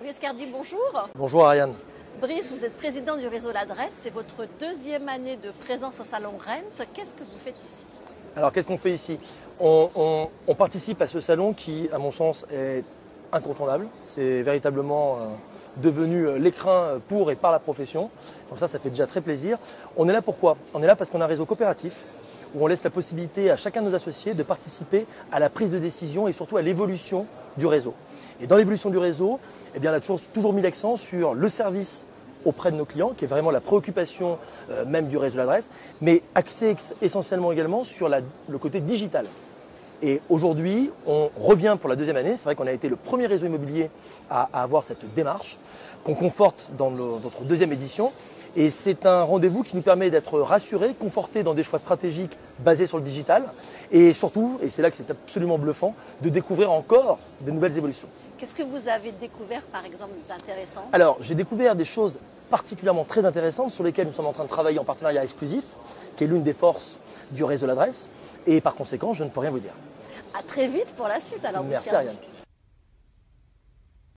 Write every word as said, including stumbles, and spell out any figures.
Brice Cardi, bonjour. Bonjour Ariane. Brice, vous êtes président du réseau L'Adresse. C'est votre deuxième année de présence au salon Rent. Qu'est-ce que vous faites ici? Alors qu'est-ce qu'on fait ici? on, on, on participe à ce salon qui, à mon sens, est incontournable. C'est véritablement euh, devenu l'écrin pour et par la profession. Donc ça, ça fait déjà très plaisir. On est là pourquoi? On est là parce qu'on a un réseau coopératif où on laisse la possibilité à chacun de nos associés de participer à la prise de décision et surtout à l'évolution du réseau. Et dans l'évolution du réseau, eh bien, on a toujours, toujours mis l'accent sur le service auprès de nos clients, qui est vraiment la préoccupation euh, même du réseau L'Adresse, mais axé essentiellement également sur la, le côté digital. Et aujourd'hui, on revient pour la deuxième année. C'est vrai qu'on a été le premier réseau immobilier à, à avoir cette démarche, qu'on conforte dans le, notre deuxième édition. Et c'est un rendez-vous qui nous permet d'être rassurés, confortés dans des choix stratégiques basés sur le digital. Et surtout, et c'est là que c'est absolument bluffant, de découvrir encore de nouvelles évolutions. Qu'est-ce que vous avez découvert, par exemple, d'intéressant? Alors, j'ai découvert des choses particulièrement très intéressantes sur lesquelles nous sommes en train de travailler en partenariat exclusif, qui est l'une des forces du réseau L'Adresse. Et par conséquent, je ne peux rien vous dire. À très vite pour la suite alors. Merci Ariane.